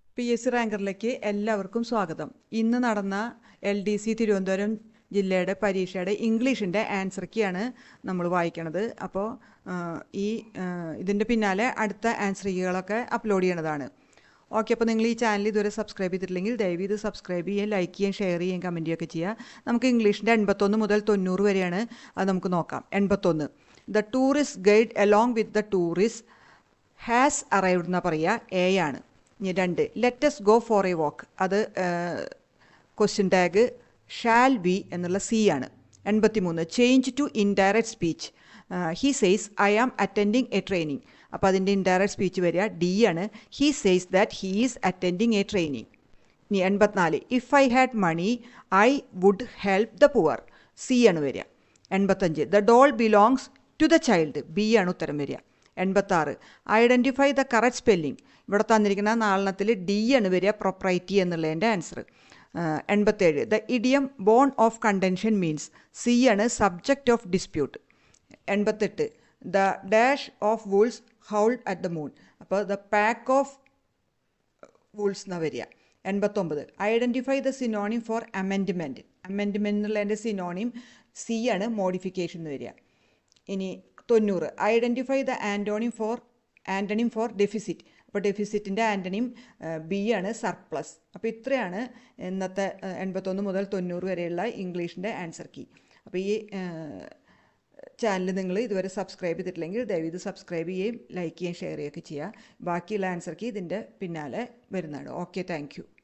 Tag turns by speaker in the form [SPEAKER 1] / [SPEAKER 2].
[SPEAKER 1] PSC റാങ്കറിലേക്ക് എല്ലാവർക്കും സ്വാഗതം. ഇന്ന് നടന്ന LDC തിരുവനന്തപുരം ജില്ലയുടെ പരീക്ഷയുടെ ഇംഗ്ലീഷിൻ്റെ ആൻസർ കീയാണ് നമ്മൾ വായിക്കണത്. അപ്പോൾ ഇതിൻ്റെ പിന്നാലെ അടുത്ത ആൻസർ കീകളൊക്കെ അപ്ലോഡ് ചെയ്യണതാണ്. ഓക്കെ, അപ്പോൾ നിങ്ങൾ ഈ ചാനൽ ഇതുവരെ സബ്സ്ക്രൈബ് ചെയ്തിട്ടില്ലെങ്കിൽ ദയവ് ഇത് സബ്സ്ക്രൈബ് ചെയ്യുകയും ലൈക്ക് ചെയ്യുകയും ഷെയർ ചെയ്യുകയും കമൻറ്റ് ചെയ്യുകയൊക്കെ ചെയ്യുക. നമുക്ക് ഇംഗ്ലീഷിൻ്റെ 81 മുതൽ 90 വരെയാണ്. അത് നമുക്ക് നോക്കാം. 81. The tourist guide along with the tourist has arrived എന്നാണ് പറയുക. എ ആണ്. 2, let's go for a walk. അത് ക്വസ്റ്റ്യൻ ടാഗ് ഷാൽ വി എന്നുള്ള സി ആണ്. 83, change to indirect speech. He says I am attending a training. അപ്പോൾ അതിൻ്റെ indirect speech വരിക D ആണ്. He says that he is attending a training. ഇനി 84, if I had money I would help the poor. C ആണ് വരിക. 85, the doll belongs to the child. B ആണ് ഉത്തരം വരിക. 86, ഐഡൻറ്റിഫൈ ദ കറക്റ്റ് സ്പെല്ലിംഗ്. ഇവിടെ തന്നിരിക്കുന്ന നാലെണ്ണത്തിൽ ഡി ആണ് വരിക, പ്രൊപ്രൈറ്റി എന്നുള്ളതിൻ്റെ answer. 87, the idiom bone of contention means. C ആണ് subject of dispute. 88, the dash of wolves howled at the moon. അപ്പോൾ ദ പാക്ക് ഓഫ് വൂൾസ് എന്നാണ് വരിക. 89, identify the synonym for amendment. Amendment എന്നുള്ളതിൻ്റെ synonym C ആണ്, modification എന്ന് വരിക. ഇനി 90, identify the antonym for deficit. അപ്പോൾ ഡെഫിസിറ്റിൻ്റെ ആൻറ്റണിം ബി ആണ്, സർപ്ലസ്. അപ്പോൾ ഇത്രയാണ് ഇന്നത്തെ 81 മുതൽ 90 വരെയുള്ള ഇംഗ്ലീഷിൻ്റെ ആൻസർ കീ. അപ്പോൾ ഈ ചാനൽ നിങ്ങൾ ഇതുവരെ സബ്സ്ക്രൈബ് ചെയ്തിട്ടില്ലെങ്കിൽ ദയവ് ഇത് സബ്സ്ക്രൈബ് ചെയ്യുകയും ലൈക്ക് ചെയ്യുകയും ഷെയർ ചെയ്യുകയൊക്കെ ചെയ്യുക. ബാക്കിയുള്ള ആൻസർ കീ ഇതിൻ്റെ പിന്നാലെ വരുന്നതാണ്. Okay, thank U.